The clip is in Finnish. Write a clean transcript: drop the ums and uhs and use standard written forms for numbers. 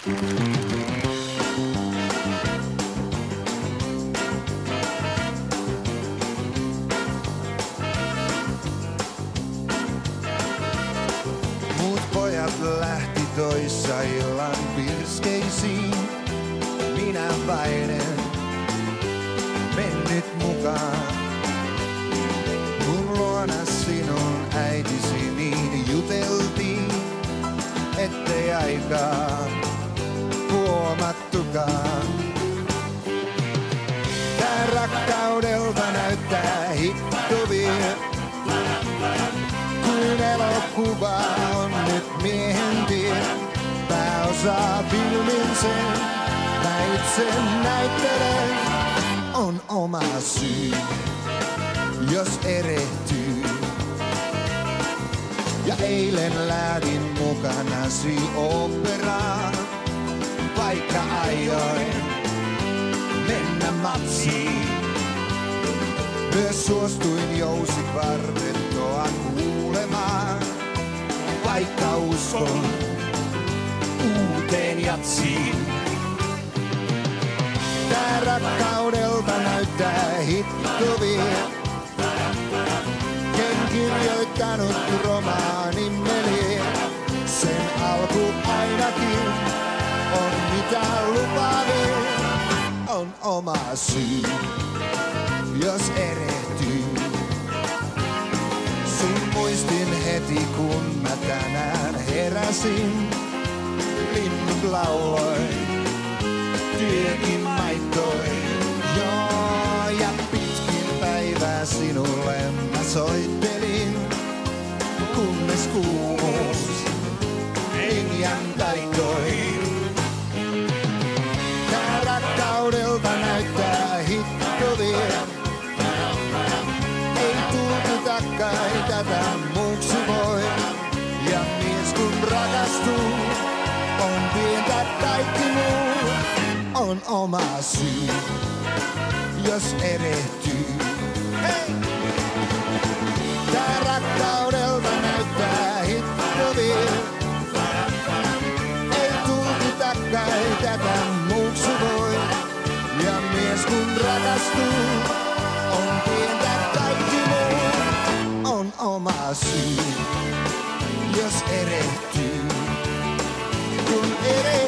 Muut pojat lähti toissa illan pirskeisiin. Minä vain en mennyt mukaan. Mun luona sinun äitisi niin juteltiin, ettei aikaa huomattukaan. Tää rakkaudelta näyttää hittovia, kuin elokuva on nyt miehen tie. Pääosaa filmin sen, mä itse näyttelen. On oma syy, jos erehtyy. Ja eilen lähdin mukanasi operaan, vaikka aioin mennä matsiin. Myös suostuin jousikvartettoa kuulemaan, vaikka uskon uuteen jatsiin. Tää rakkaudelta näyttää hittovia. Ken kirjoittanut romaanin meni, sen alku ainakin on mitä lupaavin. On oma syy, jos erehtyy. Sun muistin heti kun mä tänään heräsin. Linnut lauloi, työkin maittoi. Joo, ja pitkin päivää sinulle mä soittelin. Kunnes kuumuus linjan taittoi. Tää rakkaudelta näyttää hittovia. Ei tulkitakaan tätä muuksi voi. Ja mies kun rakastuu, on pientä kaikki muu. On oma syy, jos erehtyy. Hei! Tää rakkaudelta näyttää hittovia. Ei tulkitakaan tätä muuksi voi. Ja mies kun rakastuu, on pientä kaikki muu. On oma syy, jos erehtyy. Kun erehtyy.